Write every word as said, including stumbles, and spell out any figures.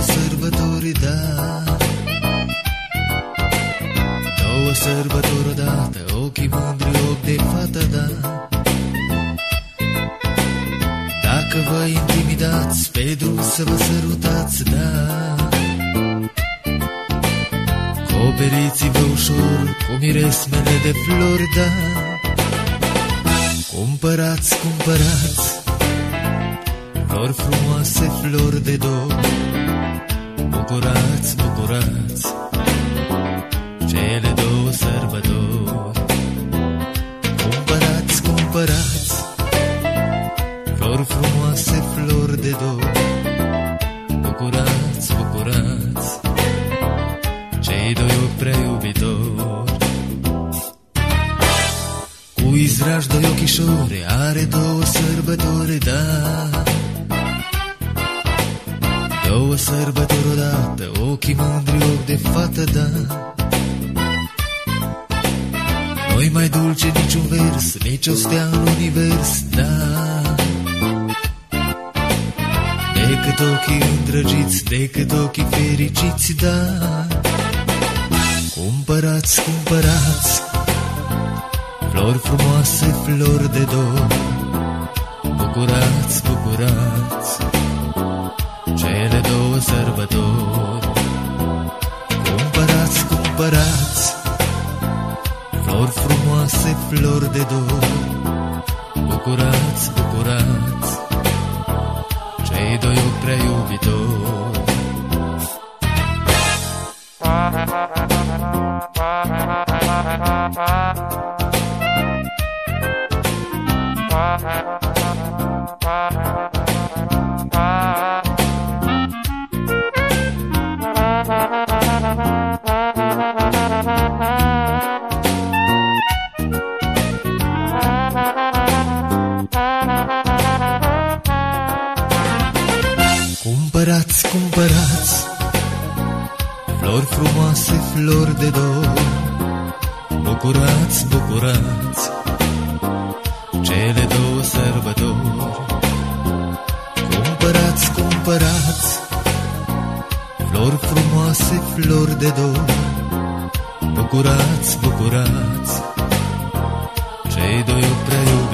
sărbători, da. Două sărbători odată, ochii mândri, ochi de fată, da. Dacă vă intimidați, pe drum să vă sărutați, da. Coperiți-vă ușor cu miresmele de flori, da. Cumpărați, cumpărați flori frumoase, flori de dor. Bucurați, bucurați cele două sărbători. Cumpărați, cumpărați flori frumoase, flori de dor. Bucurați, bucurați cei doi ochi prea iubitori. Cu izrași doi ochișori are două sărbători, da. Două sărbători odată, ochii mândri, ochi de fată, da. Nu-i mai dulce niciun vers, nici o stea în univers, da. Decât ochii îndrăgiți, decât ochii fericiți, da. Cumpărați, cumpărați flori frumoase, flori de dor. Bucurați, bucurați cele două sărbători. Cumpărați, cumpărați flori frumoase, flori de dor. Bucurați, bucurați cei doi ochi prea iubitori. Cumpărați, cumpărați flori frumoase, flori de dor. Bucurați, bucurați cele două sărbători. Cumpărați, cumpărați flori frumoase, flori de dor. Bucurați, bucurați cei doi ochi prea iubitori.